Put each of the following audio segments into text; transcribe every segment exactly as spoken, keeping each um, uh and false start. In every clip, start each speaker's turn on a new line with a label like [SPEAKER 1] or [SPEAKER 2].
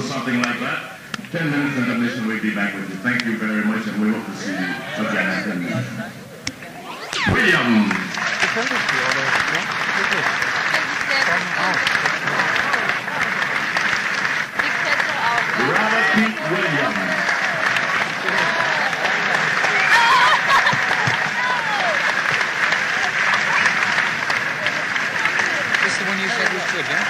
[SPEAKER 1] something like that. Ten minutes intermission, we'll be back with you. Thank you very much, and we hope to see you again in ten minutes. William! Robert Pete Williams.
[SPEAKER 2] This is the one you said was good, yeah?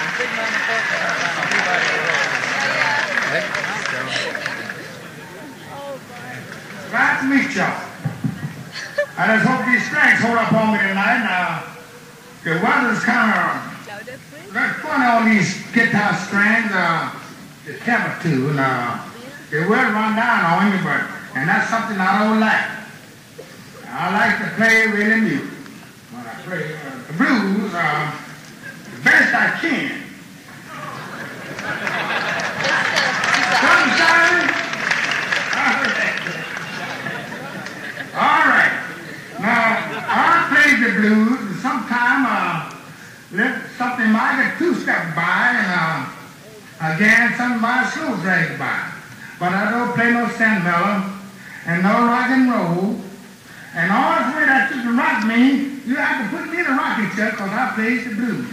[SPEAKER 3] Glad to meet y'all. I just hope these strings hold up on me tonight. Now, the weather's kind of, that's funny, all these guitar strings, uh, the temper too, and uh, they will run down on you, but, and that's something I don't like. I like to play really music. When I play uh, the blues, uh, the best I can. Sunshine? All right. Now, I play the blues, and sometime uh, let something might get two-step by, and uh, again, something might slow drag by. But I don't play no sentimental, and no rock and roll, and all the way that you can rock me, you have to put me in a rocking chair, because I play the blues.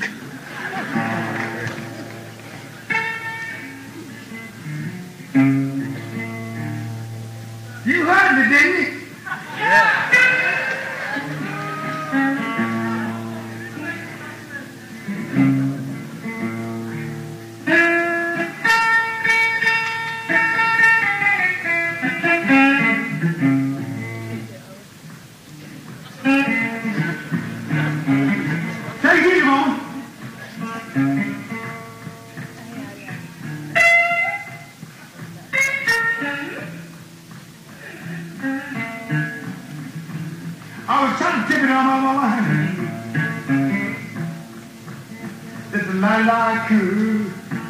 [SPEAKER 3] You heard me, didn't you? Yeah. Take it on. I was trying to tip it on my mind. It's a night like cool.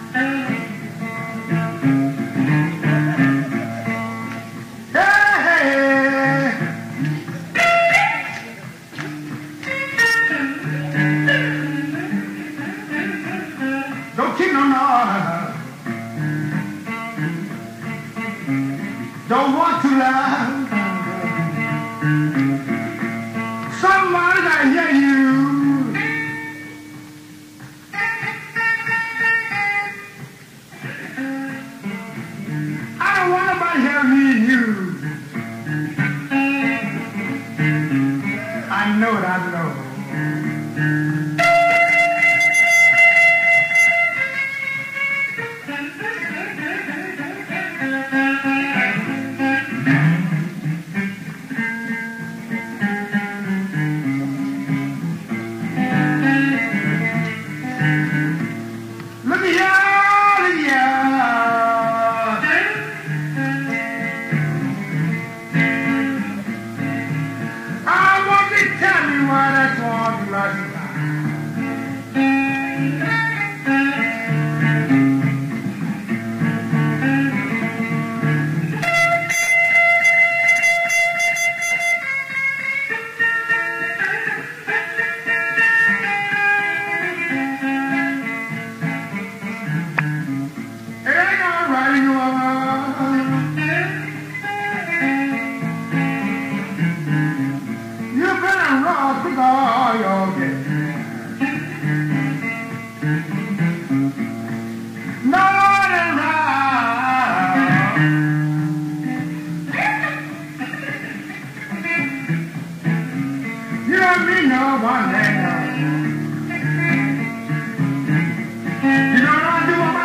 [SPEAKER 3] Hey, don't keep no noise. Don't want to lie. Somebody I hear you. I don't want nobody hear me and you. I know it, I know. Look at y'all, look at y'all. I want you to tell me why that's all you like about. It ain't all right, you are. You better rock with all your get. North and right. You don't mean no one day. You know what I do about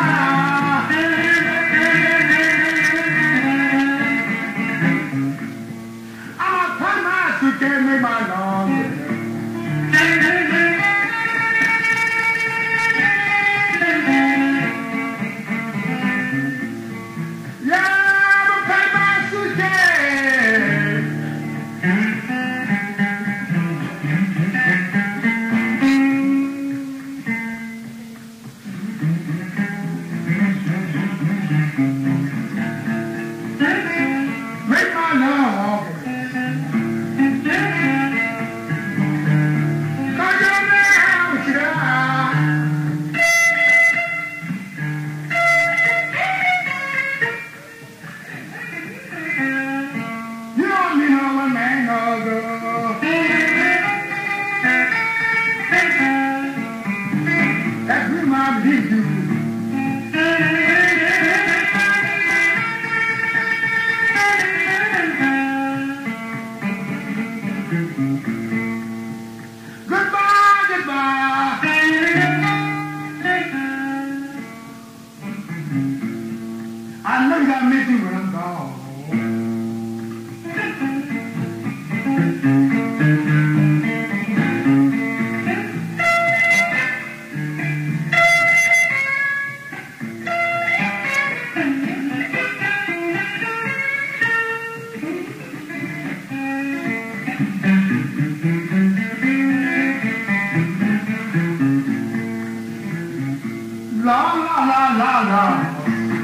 [SPEAKER 3] I'm a put my suit, give me my long. Yeah, I'm a put my suitcase. Make my love walk. That's me, Mom, did you? Goodbye, goodbye. I know you gotta miss me when I'm gone. La la la la la.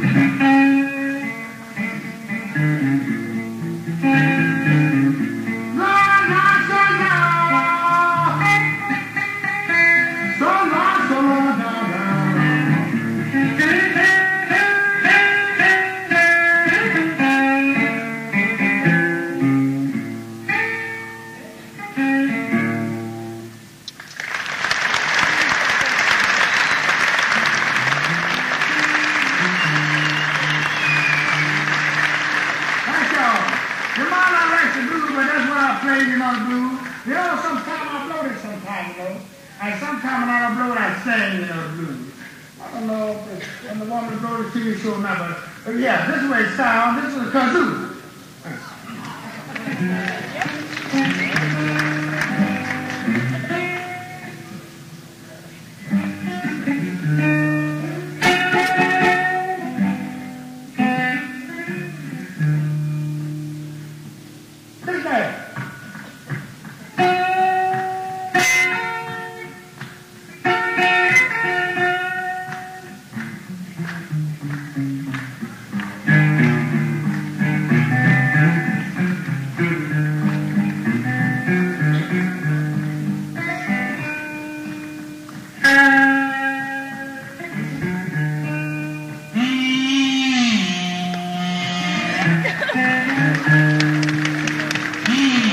[SPEAKER 3] You know the blues. You know, sometimes I blow it sometimes, you know. And sometimes when I blow it, I sing, you know, the blues. I don't know if it's, when the woman blows the T V show or not, but, but yeah, this is the way it sounds. This is a kazoo. This guy. Hmm.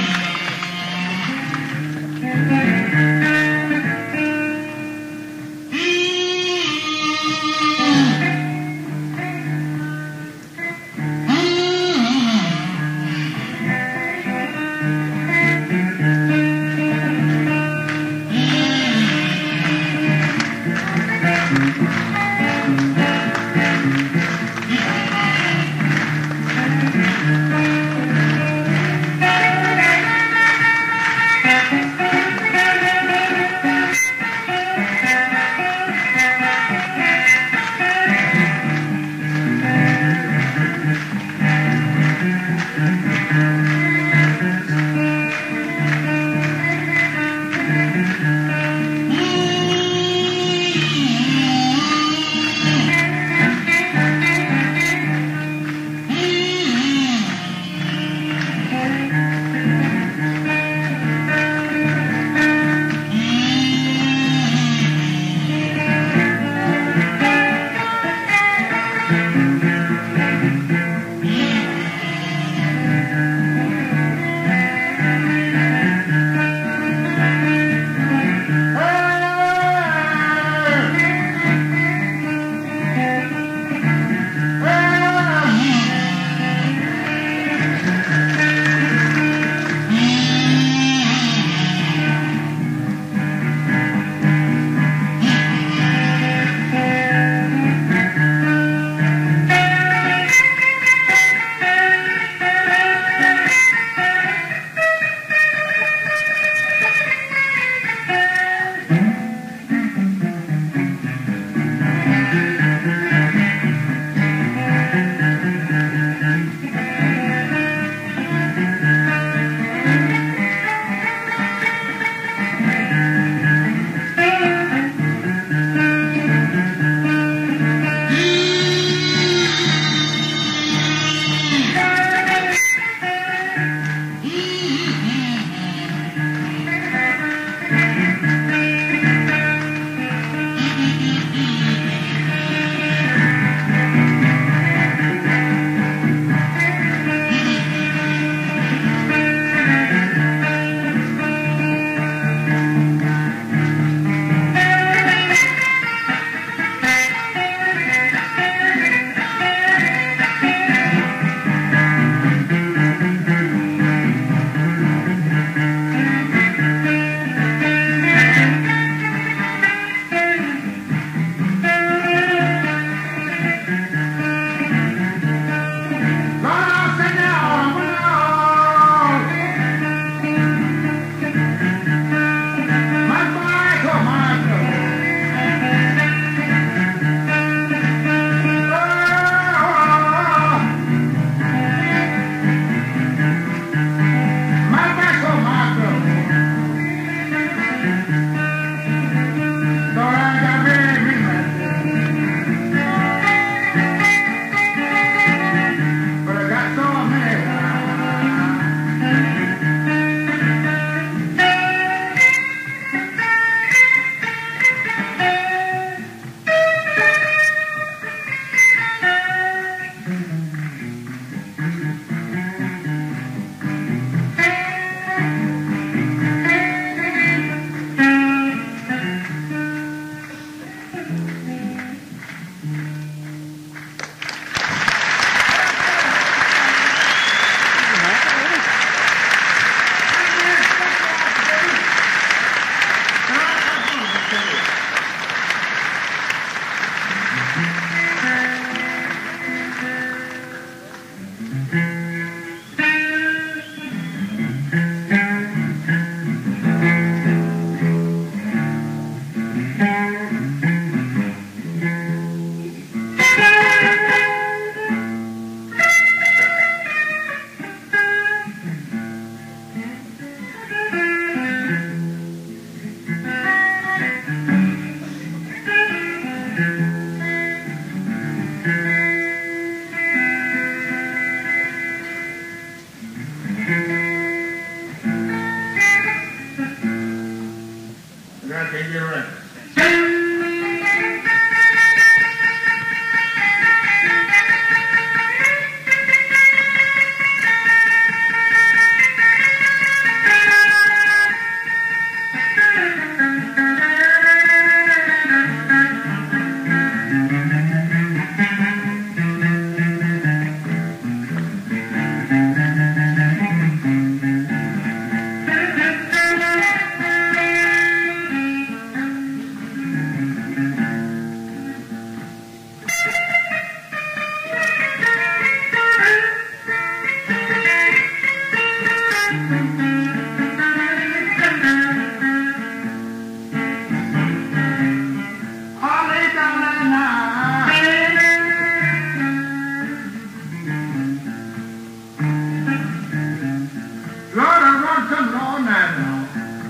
[SPEAKER 3] I'm going to come all night long.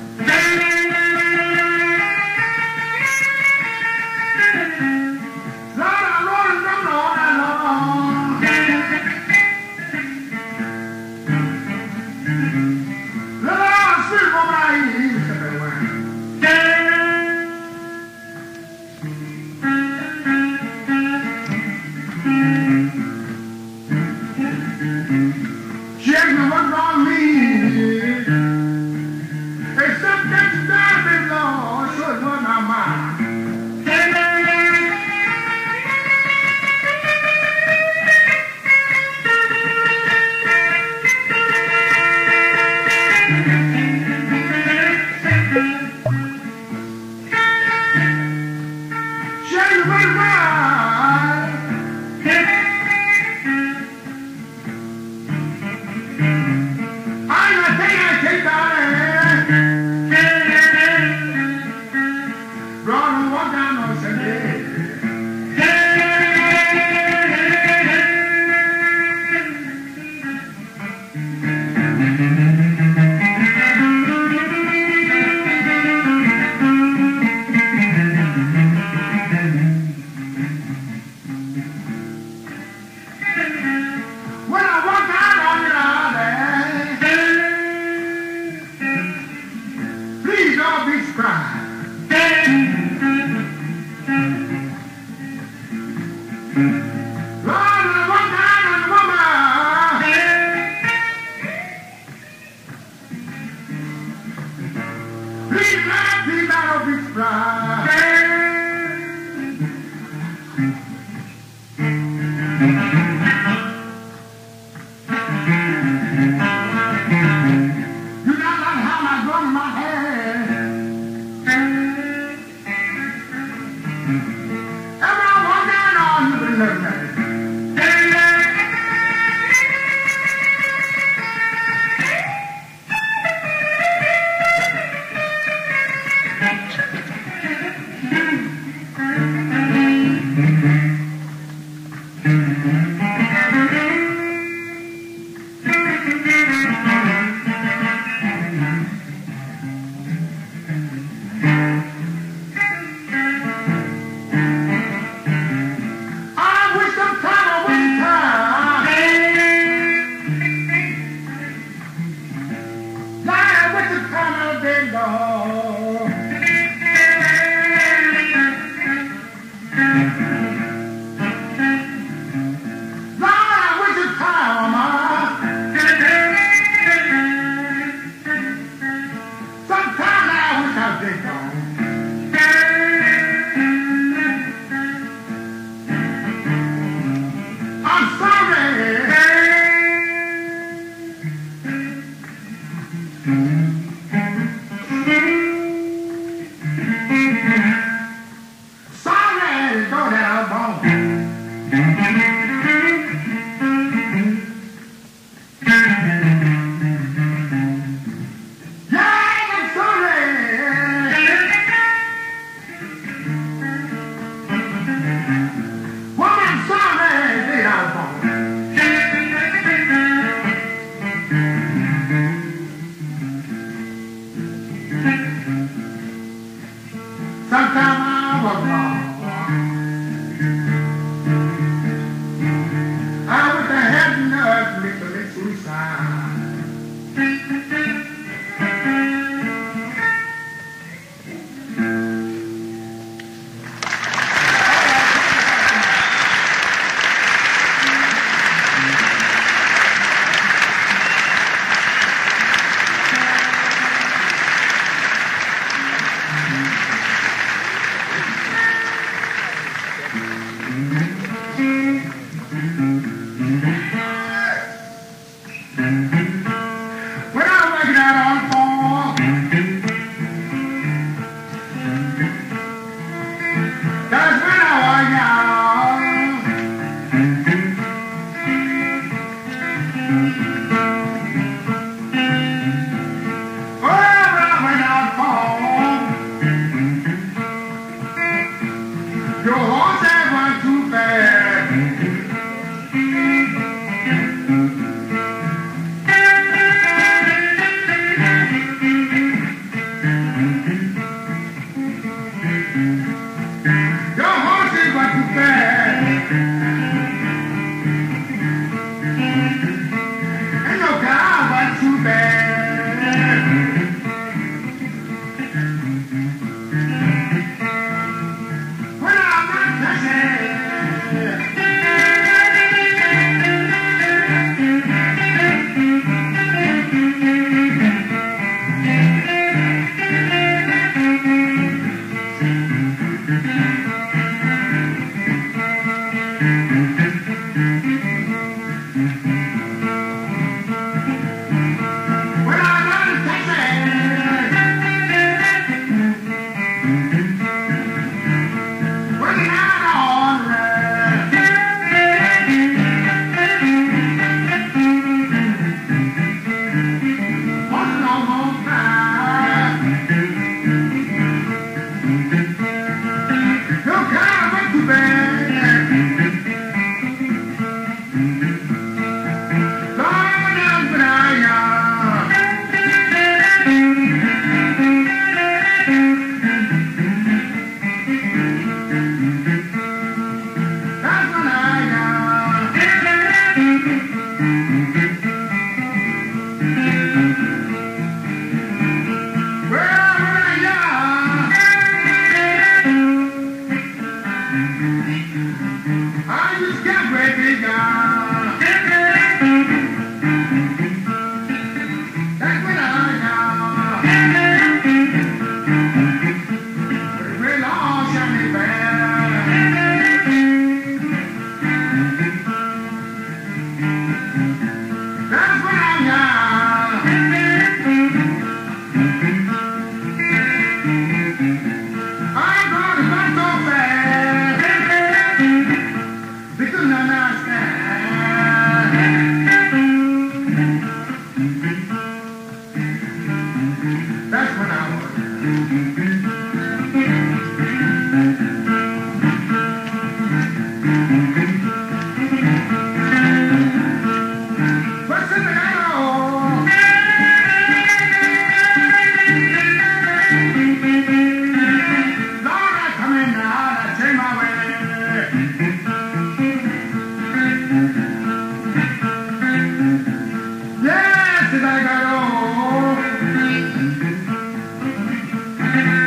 [SPEAKER 3] Lord, I'm going to come all night long. Lord, sweet woman, I eat you everywhere. She asked me what's wrong with me. Except that you died, baby, Lord, so it was not mine. She asked me what's wrong. I'm not taking a cake out of here. Brought him one down on Sunday. When I walk out on it all day, please don't be surprised. Lord, when I walk out on the woman, please, Lord, please don't be surprised. You got like how my gun in my head. Every I walk down on you, been looking at it. I wish sometime I wish time. Lord, I wish the time of day, Lord. Lord, I wish the time, uh, sometime I wish I was dead, gone. I'm sorry. Sorry, go down, bone. Yeah, I'm sorry. Woman, I'm sorry, go down, bone. That's when I was. What's in the hell? Lord, I come in now, I change my way. Yes, as I got old.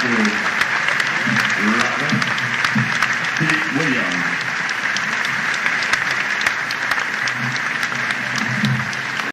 [SPEAKER 1] Mister Robert P. Williams.